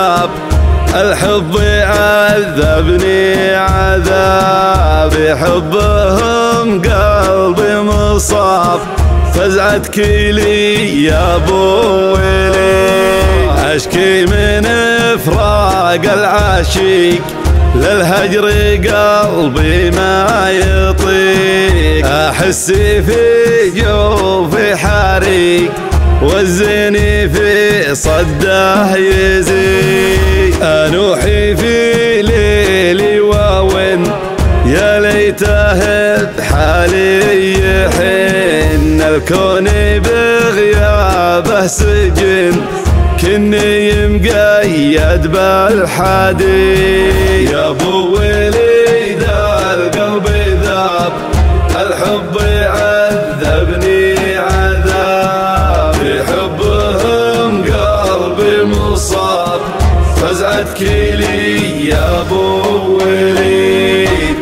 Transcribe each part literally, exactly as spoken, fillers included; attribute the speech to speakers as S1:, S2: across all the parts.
S1: ذاب، الحب عذبني عذاب، حبهم قلبي مصاب، فزعتك لي يا ابو ولي، اشكي من افراق العاشق، للهجر قلبي ما يطيق، احس في جوفي حريق، والزيني في صده يزيد، انوحي في ليلي واون، يا ليته بحالي يحن، الكون بغيابه سجن، كني مقيد بالحديد، يا ابو وليد القلب ذاب، الحب عذبني عذاب، بحبهم قلبي مصاب، فزعتك لي يا ابو وليد.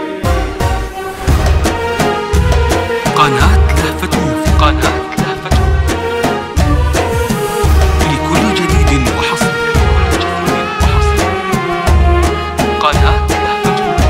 S2: قناة لهفتوف، قناة لهفتوف لكل جديد وحصر، قناة لهفتوف.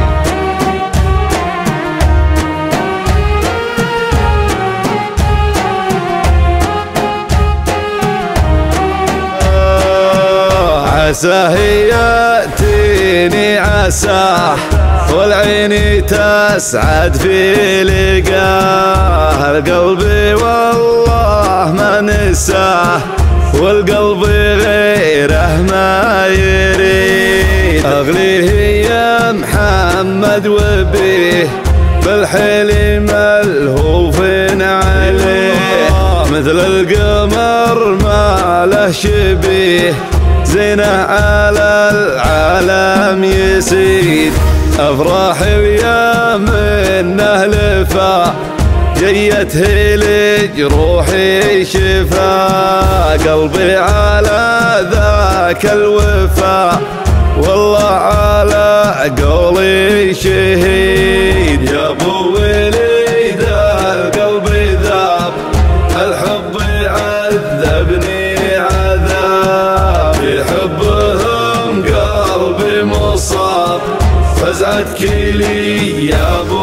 S1: عساه يأتيني عساه، والعين تسعد في لقاه، القلب والله ما نساه، والقلب غيره ما يريد، اغليه يا محمد وبيه، بالحلم ملهوف عليه، مثل القمر ما له شبيه، زينه على العالم يسيد، افراح ويا منه لفا، جيته لجروحي شفا، قلبي على ذاك الوفا، والله على قولي شهيد، يا ابو وليد القلب ذاب، الحب عذبني عذاب، بحبهم قلبي مصاب، فزعتك لي يا ابو